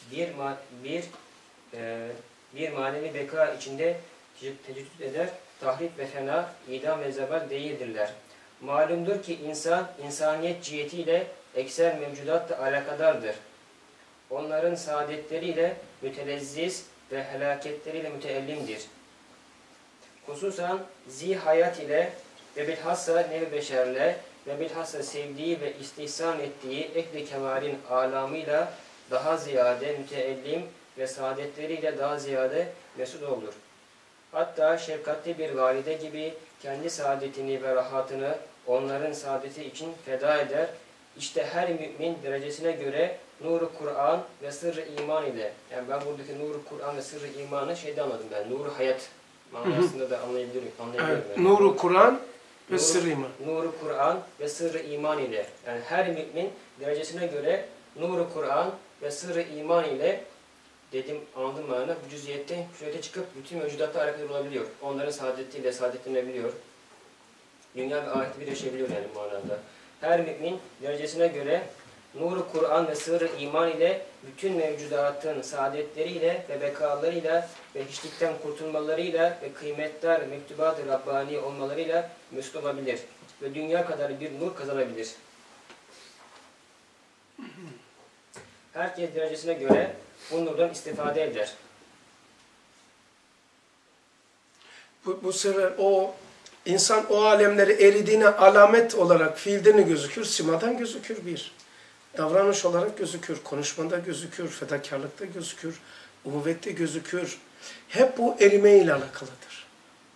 Speaker 2: bir manevi beka içinde tecessüt eder. Tahrip ve fena, idam ve zebal değildirler. Malumdur ki insan, insaniyet cihetiyle ekser mevcudatla alakadardır. Onların saadetleriyle mütelezziz ve helaketleriyle müteellimdir. Hususan zihayat ile ve bilhassa nev-i beşerle ve bilhassa sevdiği ve istihsan ettiği ehli kemalin alamıyla daha ziyade müteellim ve saadetleriyle daha ziyade mesut olur. Hatta şefkatli bir valide gibi kendi saadetini ve rahatını onların saadeti için feda eder. İşte her mümin derecesine göre nuru Kur'an ve sırrı iman ile, yani ben buradaki nuru Kur'an ve sırrı imanı şeyde anladım ben, nuru hayat manasında da anlayabiliyorum.
Speaker 1: Evet, nuru Kur'an ve sırrı iman.
Speaker 2: Nuru Kur'an ve sırrı iman ile, yani her mümin derecesine göre nuru Kur'an ve sırrı iman ile dedim, anladım manada, bu cüziyette şöyle çıkıp bütün mevcudatla alakalı olabiliyor. Onların saadetiyle saadetlenebiliyor. Dünya ve ahireti bir yaşayabiliyor yani manada. Her mümin derecesine göre nuru Kur'an ve sırrı iman ile bütün mevcudatın saadetleriyle ve bekalarıyla ve hiçlikten kurtulmalarıyla ve kıymetler mektubat-ı Rabbani olmalarıyla mesut olabilir. Ve dünya kadar bir nur kazanabilir. Herkes derecesine göre bu nurdan istifade eder.
Speaker 1: Bu sefer o insan o alemleri eridiğine alamet olarak fiilde ne gözükür? Simadan gözükür bir. Davranış olarak gözükür, konuşmada gözükür, fedakarlıkta gözükür, uhuvvette gözükür. Hep bu erime ile alakalıdır.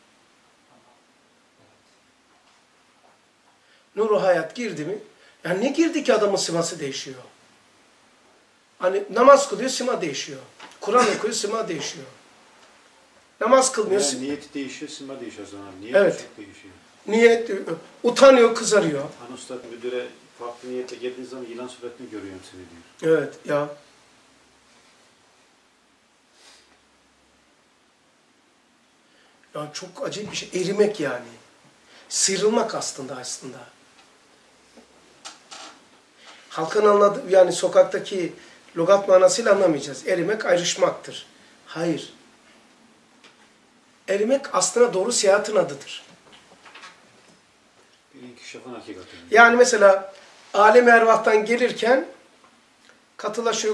Speaker 1: Nur-u hayat girdi mi? Yani ne girdi ki adamın siması değişiyor? Hani namaz kılıyor, sima değişiyor. Kur'an okuyor, sima değişiyor. Namaz kılmıyor.
Speaker 3: Yani niyeti değişiyor, sima değişiyor o zaman. Niyet
Speaker 1: Evet.
Speaker 3: çok değişiyor.
Speaker 1: Niyet, utanıyor, kızarıyor.
Speaker 3: Hani usta müdüre farklı niyetle geldiğin zaman yılan suretini görüyorum seni diyor.
Speaker 1: Evet ya. Ya çok acayip bir şey. Erimek yani. Sıyrılmak aslında. Halkın anladığı, yani sokaktaki lügat manasıyla anlamayacağız. Erimek ayrışmaktır. Hayır. Erimek aslında doğru seyahatin adıdır.
Speaker 3: Bir inkişafın hakikati.
Speaker 1: Yani mesela alem-i ervahtan gelirken katılaşıyor.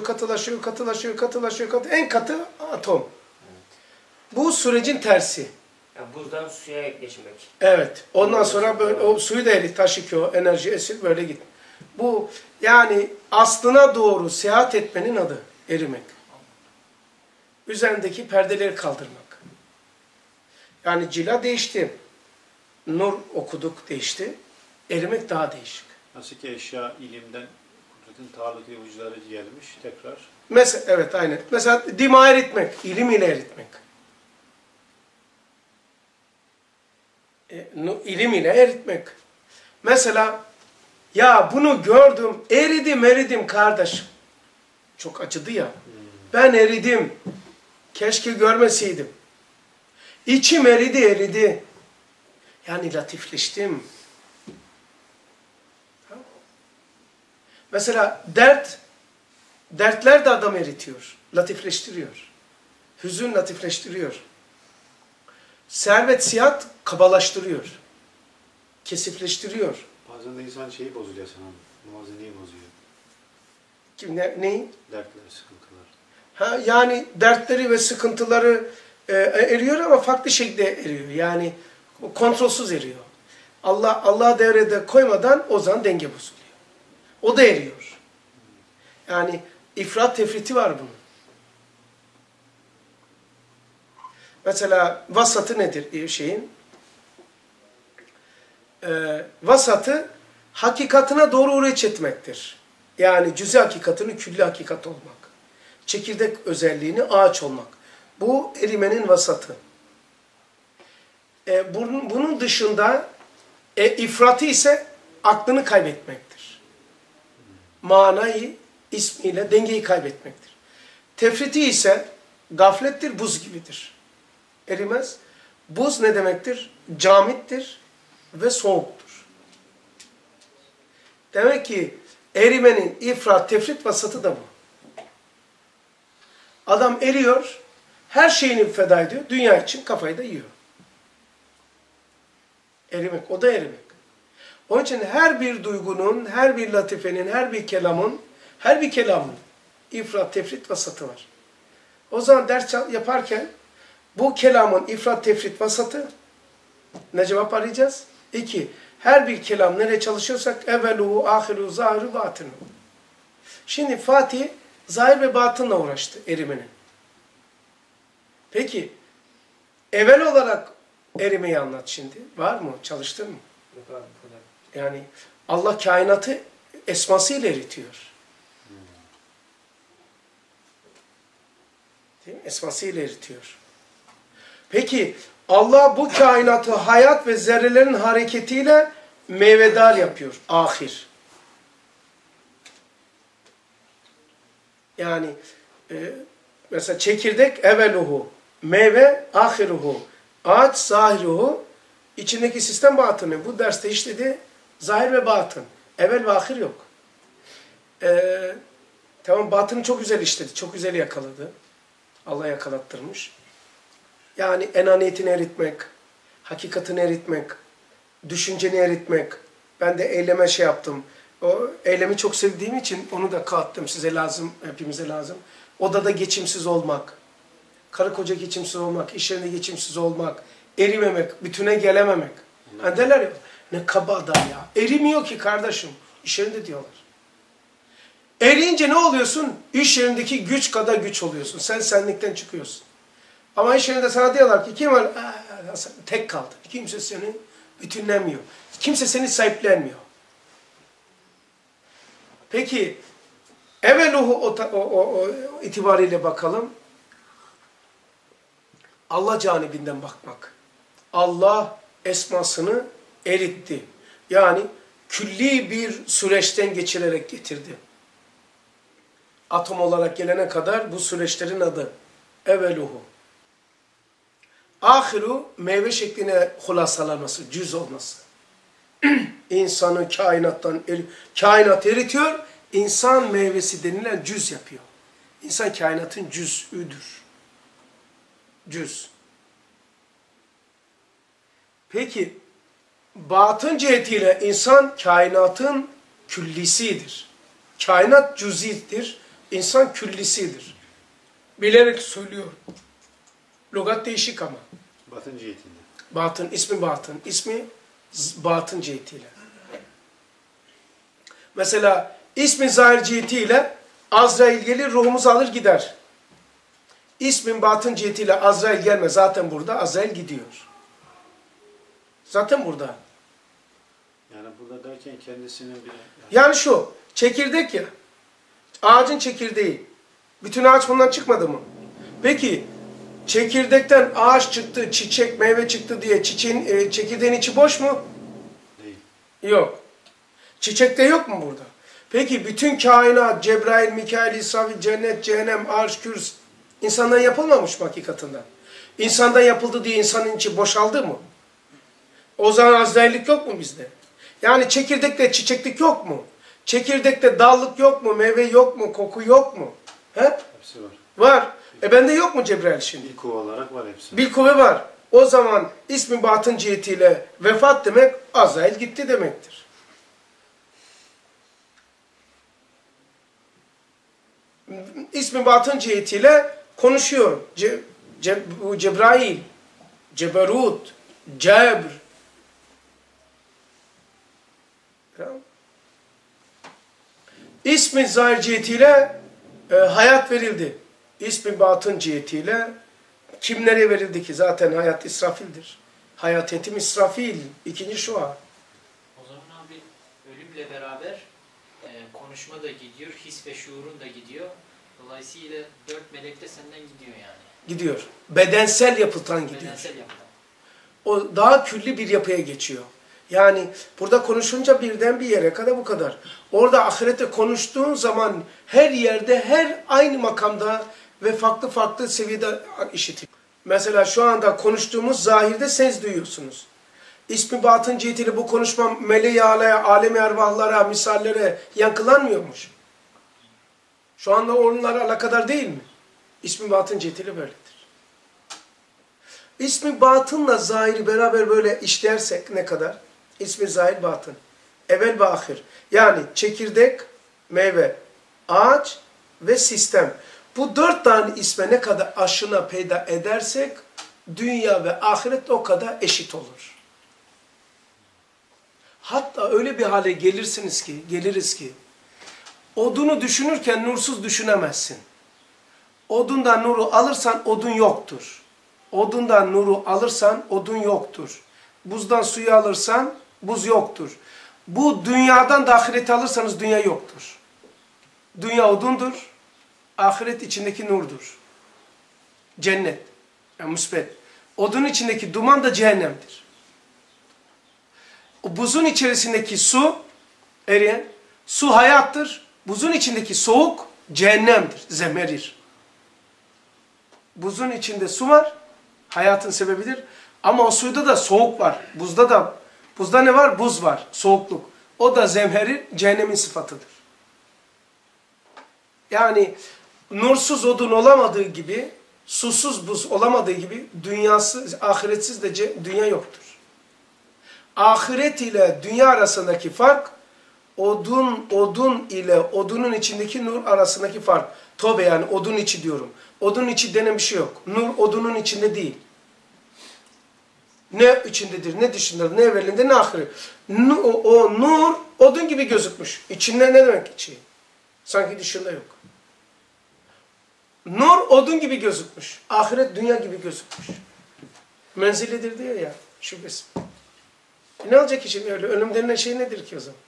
Speaker 1: En katı atom. Bu sürecin tersi.
Speaker 2: Yani buzdan suya geçmek.
Speaker 1: Evet. Ondan sonra böyle o suyu da erit, taşıyor, enerji esir böyle git. Bu yani aslına doğru seyahat etmenin adı erimek. Üzerindeki perdeleri kaldırmak. Yani cila değişti. Nur okuduk değişti. Erimek daha değişik.
Speaker 3: Nasıl ki eşya ilimden kudretin taalluki ucuları gelmiş tekrar.
Speaker 1: Mesela evet aynen. Mesela dima eritmek, ilim ile eritmek. İlim ile eritmek. Mesela ya bunu gördüm, eridim kardeşim. Çok acıdı ya. Ben eridim. Keşke görmeseydim. İçim eridi. Yani latifleştim. Mesela dertler de adam eritiyor. Latifleştiriyor. Hüzün latifleştiriyor. Servet sihat kabalaştırıyor. Kesifleştiriyor.
Speaker 3: Bazen de insan şeyi bozuluyor sana. Muvazeneyi bozuyor.
Speaker 1: Neyi?
Speaker 3: Dertler, sıkıntılar.
Speaker 1: Ha, yani dertleri ve sıkıntıları eriyor ama farklı şekilde eriyor. Yani kontrolsüz eriyor. Allah devrede koymadan o zaman denge bozuluyor. O da eriyor. Yani ifrat tefriti var bunun. Mesela vasatı nedir şeyin? Vasatı hakikatine doğru uğraş etmektir. Yani cüz-i hakikatini külli hakikat olmak. Çekirdek özelliğini ağaç olmak. Bu erimenin vasatı. Bunun dışında ifratı ise aklını kaybetmektir. Manayı, ismiyle dengeyi kaybetmektir. Tefriti ise gaflettir, buz gibidir. Erimez. Buz ne demektir? Camittir ve soğuktur. Demek ki erimenin ifrat, tefrit vasatı da bu. Adam eriyor, her şeyini feda ediyor, dünya için kafayı da yiyor. Erimek, o da erimek. Onun için her bir duygunun, her bir latifenin, her bir kelamın ifrat, tefrit vasatı var. O zaman ders yaparken bu kelamın ifrat, tefrit vasatı ne cevap arayacağız? 2. Her bir kelam nereye çalışıyorsak evveluhu, ahiruhu, zahiru, batinu. Şimdi Fatih zahir ve batınla uğraştı erimenin. Peki evvel olarak erimeyi anlat şimdi. Var mı? Çalıştın mı?
Speaker 2: Yok abi bu kadar.
Speaker 1: Yani Allah kainatı esmasıyla eritiyor. Değil mi? Esmasıyla eritiyor. Peki Allah bu kainatı hayat ve zerrelerin hareketiyle meyvedar yapıyor. Ahir. Yani mesela çekirdek eveluhu, meyve ahiruhu, ağaç zahiruhu, içindeki sistem batını. Bu derste işledi zahir ve batın. Evvel ve ahir yok. Tamam, batını çok güzel işledi, çok güzel yakaladı. Allah yakalattırmış. Yani enaniyetini eritmek, hakikatini eritmek, düşünceni eritmek. Ben de eyleme şey yaptım. O eylemi çok sevdiğim için onu da kattım. Size lazım, hepimize lazım. Odada geçimsiz olmak, karı koca geçimsiz olmak, iş yerinde geçimsiz olmak, erimemek, bütüne gelememek. Hani derler ya, ne kaba adam ya. Erimiyor ki kardeşim. İş yerinde diyorlar. Eriyince ne oluyorsun? İş yerindeki güç kadar güç oluyorsun. Sen senlikten çıkıyorsun. Ama iş yerinde sana diyorlar ki kim var? Tek kaldın. Kimse seni bütünlemiyor. Kimse seni sahiplenmiyor. Peki eveluhu o itibariyle bakalım. Allah canibinden bakmak. Allah esmasını eritti. Yani külli bir süreçten geçirerek getirdi. Atom olarak gelene kadar bu süreçlerin adı eveluhu. Ahiru meyve şekline hulasalanması, cüz olması. İnsanı kainat eritiyor, insan meyvesi denilen cüz yapıyor. İnsan kainatın cüz'üdür. Cüz. Peki, batın cihetiyle insan kainatın küllisidir. Kainat cüz'idir, insan küllisidir. Bilerek söylüyorum. Lügat değişik ama.
Speaker 3: Batın cihetiyle.
Speaker 1: Batın, ismi batın. İsmi batın cihetiyle. Mesela ismin zahir cihetiyle Azrail gelir, ruhumuzu alır gider. İsmin batın cihetiyle Azrail gelmez. Zaten burada Azrail gidiyor. Zaten burada.
Speaker 3: Yani burada derken kendisinin bir...
Speaker 1: Yani şu, çekirdek ya. Ağacın çekirdeği. Bütün ağaç bundan çıkmadı mı? Peki, çekirdekten ağaç çıktı, çiçek, meyve çıktı diye çekirdeğin içi boş mu?
Speaker 3: Değil.
Speaker 1: Yok. Çiçekte yok mu burada? Peki bütün kainat, Cebrail, Mikail, İsrafil, cennet, cehennem, arş, kürs, insandan yapılmamış mı hakikatinden? İnsandan yapıldı diye insanın içi boşaldı mı? O zaman Azraillik yok mu bizde? Yani çekirdekte çiçeklik yok mu? Çekirdekte dallık yok mu? Meyve yok mu? Koku yok mu? He?
Speaker 3: Hepsi var.
Speaker 1: Var. Bende yok mu Cebrail şimdi?
Speaker 3: Bir kuva olarak var hepsi.
Speaker 1: Bir kuvve var. O zaman ismi batın cihetiyle vefat demek, Azrail gitti demektir. İsmi batın cihetiyle konuşuyor. Bu Cebrail, Ceberut, Cebr. İsmi zahir cihetiyle hayat verildi. İsmi batın cihetiyle kimlere verildi ki? Zaten hayat İsrafil'dir. Hayat etim İsrafil. İkinci şua.
Speaker 5: O zaman abi ölümle beraber konuşma da gidiyor, his ve şuurun da gidiyor. Dolayısıyla 4 melek de senden gidiyor yani.
Speaker 1: Gidiyor. Bedensel yapıdan gidiyor.
Speaker 5: Bedensel yapıdan.
Speaker 1: O daha külli bir yapıya geçiyor. Yani burada konuşunca birden bir yere kadar bu kadar. Orada ahirette konuştuğun zaman her yerde, her aynı makamda ve farklı farklı seviyede işitiyor. Mesela şu anda konuştuğumuz zahirde siz duyuyorsunuz. İsmi batın cihetiyle bu konuşma meleği alaya, alemi ervahlara, misallere yankılanmıyormuş. Şu anda onlara alakadar değil mi? İsmi batın cihetiyle böyledir. İsmi batınla zahiri beraber böyle işlersek ne kadar? İsmi zahir batın. Evvel ve ahir. Yani çekirdek, meyve, ağaç ve sistem. Bu 4 tane isme ne kadar aşına peyda edersek dünya ve ahiret o kadar eşit olur. Hatta öyle bir hale geliriz ki odunu düşünürken nursuz düşünemezsin. Odundan nuru alırsan odun yoktur. Odundan nuru alırsan odun yoktur. Buzdan suyu alırsan buz yoktur. Bu dünyadan da ahireti alırsanız dünya yoktur. Dünya odundur, ahiret içindeki nurdur. Cennet, yani müsbet. Odun içindeki duman da cehennemdir. O buzun içerisindeki su, eriyen, su hayattır. Buzun içindeki soğuk cehennemdir, zemerir. Buzun içinde su var, hayatın sebebidir. Ama o suyda da soğuk var. Buzda ne var? Buz var, soğukluk. O da zemherir, cehennemin sıfatıdır. Yani nursuz odun olamadığı gibi, susuz buz olamadığı gibi dünyasız, ahiretsiz de dünya yoktur. Ahiret ile dünya arasındaki fark, odun ile odunun içindeki nur arasındaki fark. Tövbe, yani odun içi diyorum. Odun içi denen bir şey yok. Nur odunun içinde değil. Ne içindedir, ne dışındadır, ne evvelinde, ne ahire. O nur odun gibi gözükmüş. İçinde ne demek içi? Sanki dışında yok. Nur odun gibi gözükmüş. Ahiret dünya gibi gözükmüş. Menzilidir diyor ya, şüphesiz. Ne olacak ki şimdi öyle? Ölüm denilen şey nedir ki o zaman?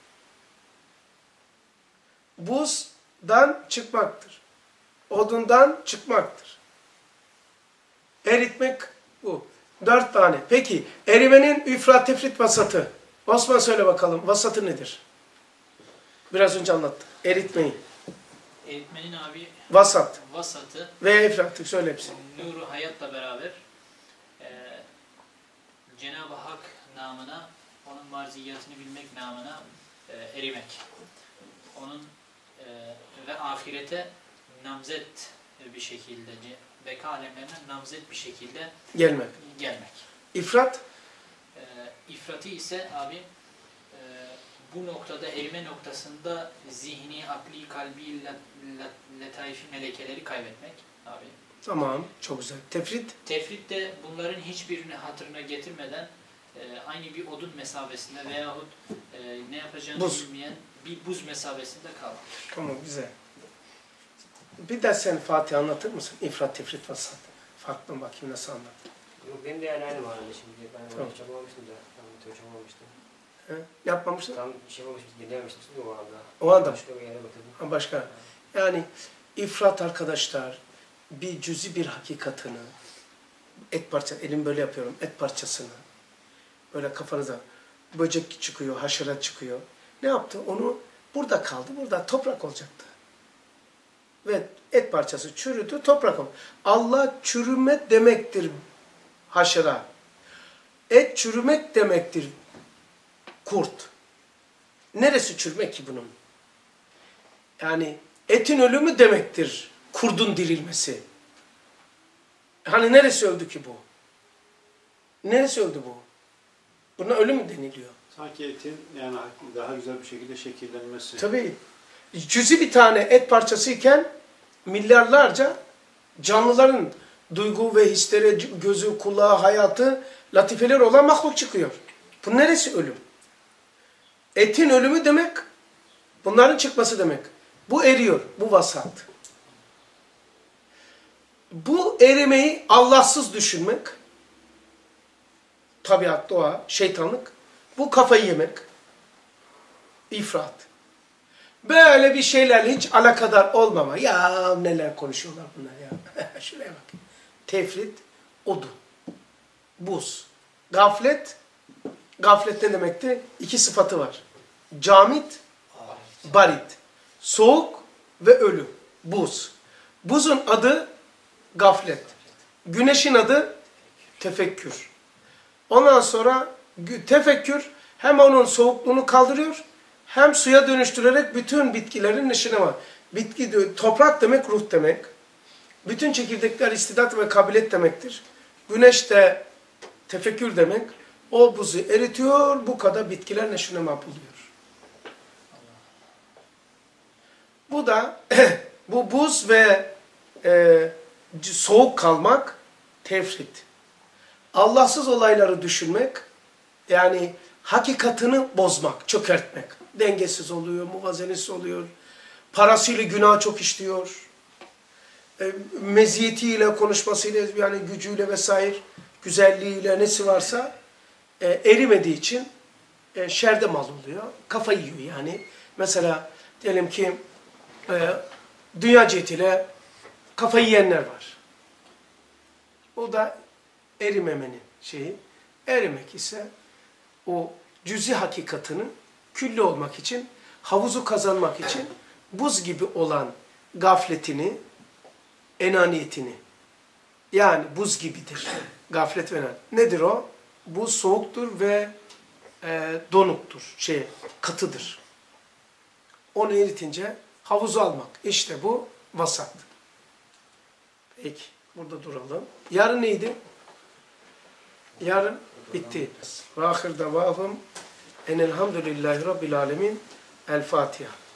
Speaker 1: Buzdan çıkmaktır. Odundan çıkmaktır. Eritmek bu. 4 tane. Peki erimenin üfrat tefrit vasatı. Osman söyle bakalım. Vasatı nedir? Biraz önce anlattım. Eritmeyi.
Speaker 5: Eritmenin abi vasatı
Speaker 1: ve ifratı söyle hepsini.
Speaker 5: Nuru hayatla beraber Cenab-ı Hak namına, onun marziyatını bilmek namına erimek. Onun ve ahirete namzet bir şekilde, beka alemlerine namzet bir şekilde gelmek.
Speaker 1: İfrat?
Speaker 5: İfratı ise abi bu noktada, erime noktasında zihni, akli, kalbi, letaifi, melekeleri kaybetmek abi.
Speaker 1: Tamam, çok güzel. Tefrit?
Speaker 5: Tefrit de bunların hiçbirini hatırına getirmeden aynı bir odun mesabesinde veyahut ne yapacağını bilmeyen bir buz mesabesinde kalmak.
Speaker 1: Tamam, güzel. Bir de sen Fatih anlatır mısın? İfrat, tefrit, vasat. Farklı bakayım nasıl anlattın.
Speaker 2: Yok, benim de yani aynı manada şimdi. Ben tamam. Hocam olmuştum da. Tam hocam olmuştum.
Speaker 1: Yapmamışsın?
Speaker 2: Tam şey olmuştum, dinlememiştim o anda.
Speaker 1: O anda
Speaker 2: başka bir yere bakıyordum.
Speaker 1: Ha, başka. Yani ifrat arkadaşlar, bir cüzi bir hakikatını, et parça, elim böyle yapıyorum, et parçasını, böyle kafanıza böcek çıkıyor, haşerat çıkıyor. Ne yaptı? Onu burada kaldı, burada toprak olacaktı. Ve et parçası çürüdü, toprak oldu. Allah çürüme demektir haşera. Et çürümek demektir kurt. Neresi çürümek ki bunun? Yani etin ölümü demektir kurdun dirilmesi. Hani neresi öldü ki bu? Neresi öldü bu? Buna ölüm mü deniliyor?
Speaker 3: Sanki etin yani daha güzel bir şekilde şekillenmesi.
Speaker 1: Tabii. Cüzi bir tane et parçasıyken milyarlarca canlıların duygu ve hisleri, gözü, kulağı, hayatı, latifeler olan mahluk çıkıyor. Bu neresi ölüm? Etin ölümü demek, bunların çıkması demek. Bu eriyor, bu vasat. Bu erimeyi Allahsız düşünmek, tabiat, doğa, şeytanlık, bu kafayı yemek, ifrat. Böyle bir şeylerle hiç alakadar olmama. Ya neler konuşuyorlar bunlar ya. Şuraya bak. Tefrit, odun, buz, gaflet. Gaflet ne demekti? 2 sıfatı var. Camit, barit. Soğuk ve ölü. Buz. Buzun adı gaflet. Güneşin adı tefekkür. Ondan sonra tefekkür hem onun soğukluğunu kaldırıyor, hem suya dönüştürerek bütün bitkilerin neşine var. Bitki, toprak demek ruh demek. Bütün çekirdekler istidat ve kabiliyet demektir. Güneş de tefekkür demek. O buzu eritiyor, bu kadar bitkiler neşine buluyor. Bu da bu buz ve soğuk kalmak tefrit. Allahsız olayları düşünmek, yani hakikatini bozmak, çökertmek. Dengesiz oluyor, muvazenesiz oluyor. Parasıyla günah çok işliyor. Meziyetiyle, konuşmasıyla, yani gücüyle vesaire, güzelliğiyle nesi varsa erimediği için şerde mal oluyor. Kafa yiyor yani. Mesela diyelim ki dünya cihetiyle kafayı yiyenler var. O da erimemenin şeyi. Erimek ise o cüzi hakikatini külli olmak için, havuzu kazanmak için buz gibi olan gafletini, enaniyetini, yani buz gibidir. Gaflet ve enaniyet. Nedir o? Buz soğuktur ve donuktur. Katıdır. Onu eritince havuzu almak. İşte bu vasat. Peki. Burada duralım. Yarın neydi? Yarın bitti. Ve ahir davahum enelhamdülillahi rabbil alemin. El Fatiha.